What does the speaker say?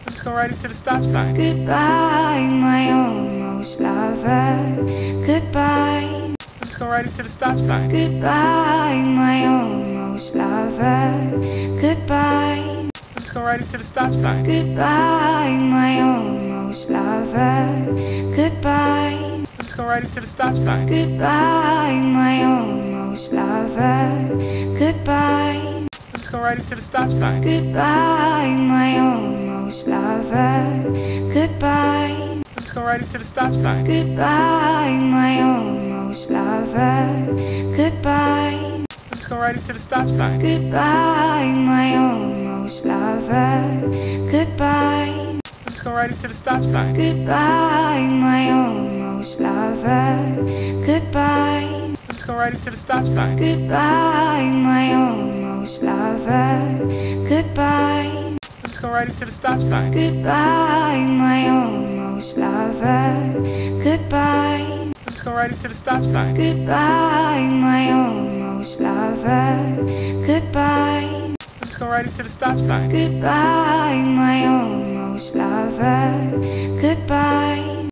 Just go right into the stop sign. Goodbye, my almost lover. Goodbye. Just go right into the stop sign. Goodbye, my almost lover. Goodbye. Just go right into the stop sign. Goodbye, my almost lover. Goodbye. Just go right into the stop sign. Goodbye, my almost lover. Goodbye. Just go right into the stop sign. Goodbye, my almost lover. Goodbye. Just go right into the stop sign. Goodbye, my almost lover. Goodbye. Just go right into the stop sign. Goodbye, my almost lover. Goodbye. Just go right into the stop sign. Goodbye, my almost lover. Goodbye. Just go right into the stop sign. Goodbye, my almost lover. Goodbye. Just go right into the stop sign. Goodbye, my almost lover. Goodbye. Just go right into the stop sign. Goodbye, my almost lover. Goodbye. Just go right into the stop sign. Goodbye, my almost lover. Goodbye.